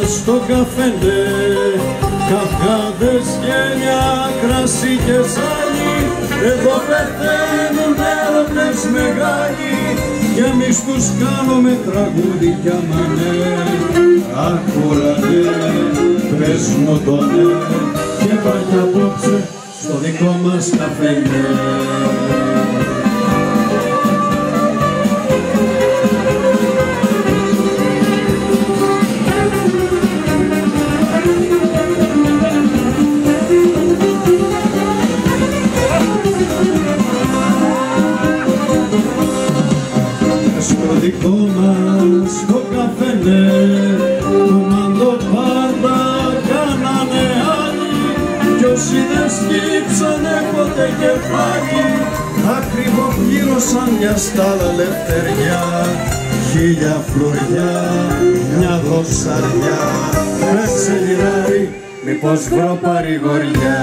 στο καφενέ, καυγάδες, γέλια, κρασί και ζάλι. Εδώ πεθαίνουν έρωτες μεγάλοι κι εμείς τους κάνουμε τραγούδι κι αμανέ. Ακούρανε, πες μου το ναι και πάει απόψε στο δικό μας καφενέ. Στο δικό μας το καφενέ του μαντοπάρτα κάνανε άλλοι κι όσοι δεν σκύψανε ποτέ κεφάλι ακριβοπλήρωσαν για στάλα λευτεριά, 1000 φλουριά, μια δοσαριά. Πέσε λιράρι, μήπως βρω παρηγοριά.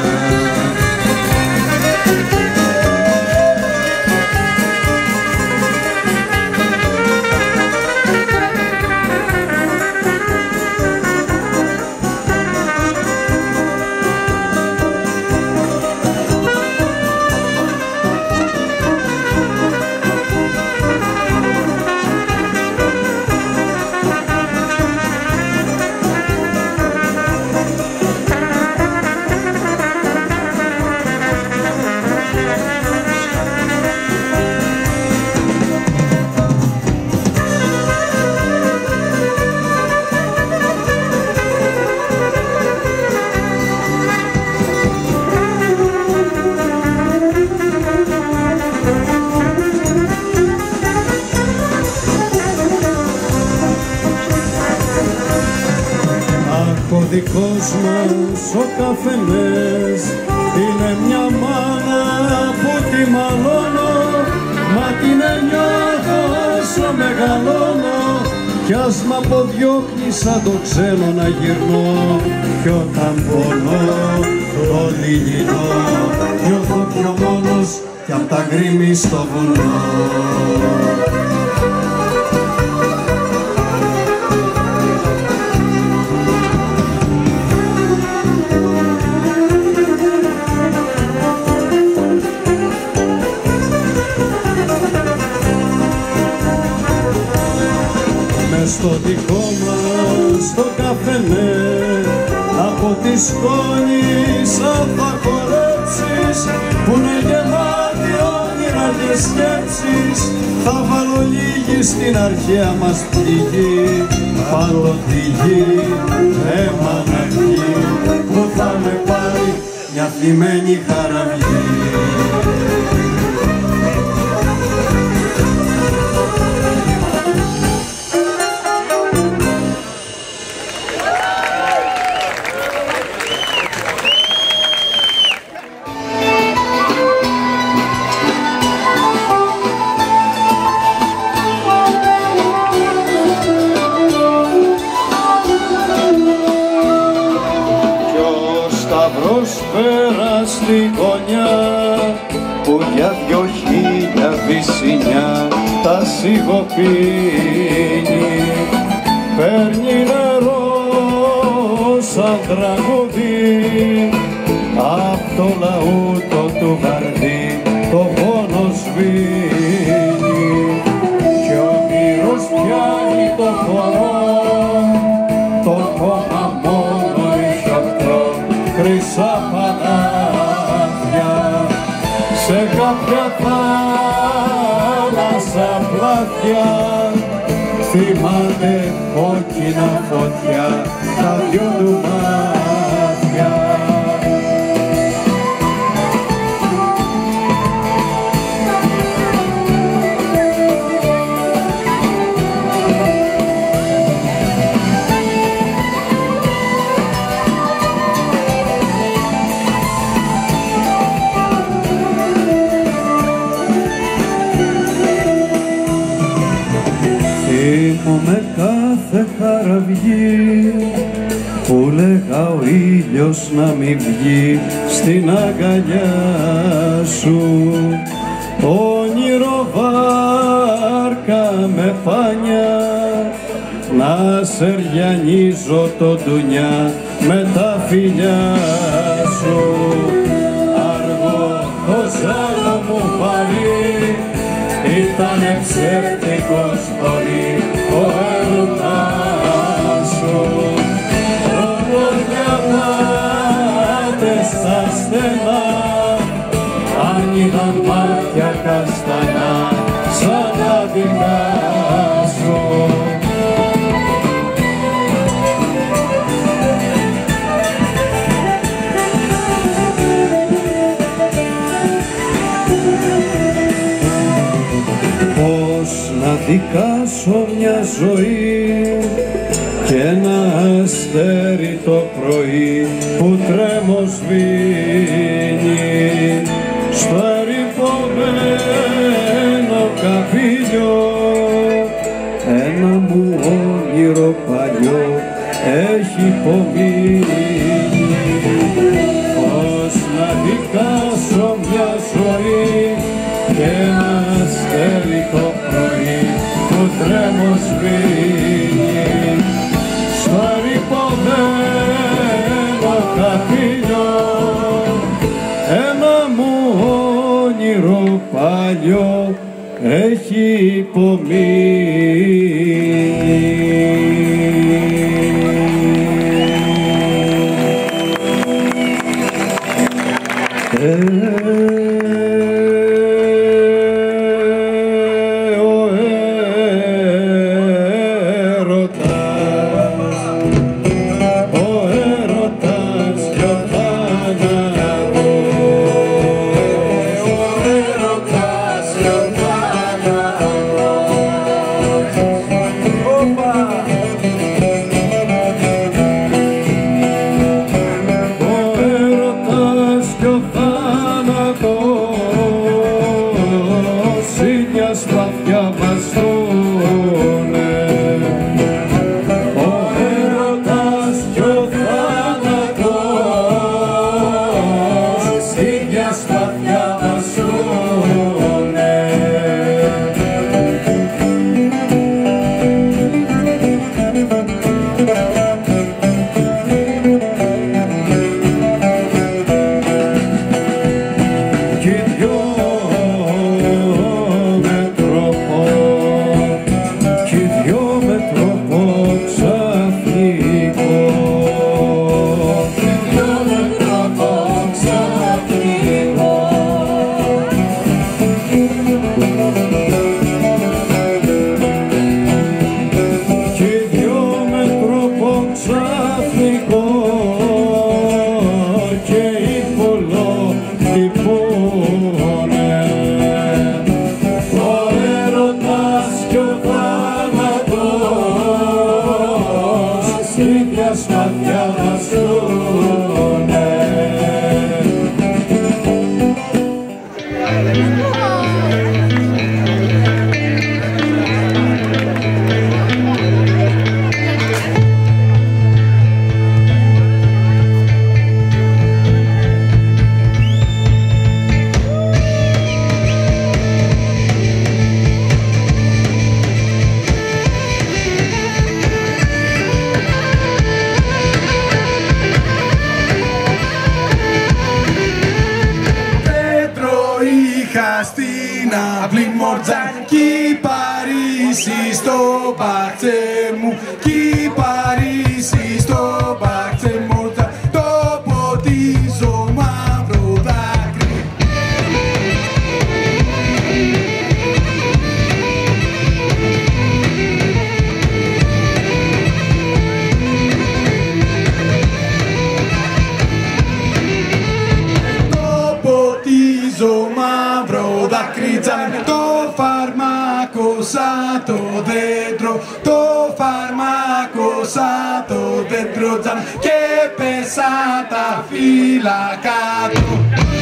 Ο δικός μας ο καφενές είναι μια μάνα που τη μαλώνω, μα την νιώθω όσο μεγαλώνω κι ας μ' αποδιώχνει σαν το ξένο να γυρνώ κι όταν πονώ το λιγινό νιώθω πιο μόνος κι απ' τα γκρίμη στο βουνό. Στο δικό μας το καφενέ από τη σκόνη σαν θα χορέψεις που είναι γεμάτη όνειρα και σκέψεις. Θα βάλω λίγη στην αρχαία μας πληγή, πάρω τη γη, αίμα να βγει που θα με πάρει μια θλιμμένη χαραυγή. Πέρα στη γωνιά που για 2000 βυσσινιά τα σιγοπίνει, παίρνει νερό σαν τραγούδι απ' το λαούτο του βαρδί το πόνο σβήνει κι ο μύρος πιάνει το χορό, το κόμμα μόνο έχει 8 χρυσά παλάτια σε κάποια θάλασσα πλάτια. Θυμάται κόκκινα φωτιά τα δυο του μάτια. Με κάθε χαραυγή που λέγα ο ήλιος να μη βγει στην αγκαλιά σου, όνειρο βάρκα με πάνια να σεριανίζω το ντουνιά με τα φιλιά σου. Αργό το ζάλο μου πάλι, ήτανε ψεύτικος πολύ ο έρωτας σου. Ροπόδια πάτε στα στενά, ανοίγαν μάτια καστανά σαν τα δικά σου. Πώς να δικάσω μια ζωή και ένα αστέρι το πρωί που τρέμω σβήνει στο ερειπωμένο καπήλιο, ένα μου όνειρο παλιό έχει υπομείνει. Πώς να δικάσω μια ζωή και ένα αστέρι το πρωί που τρέμω σβήνει στο ερειπωμένο καπήλιο, ένα μου όνειρο παλιό έχει και πέσα τα φύλλα κάτω.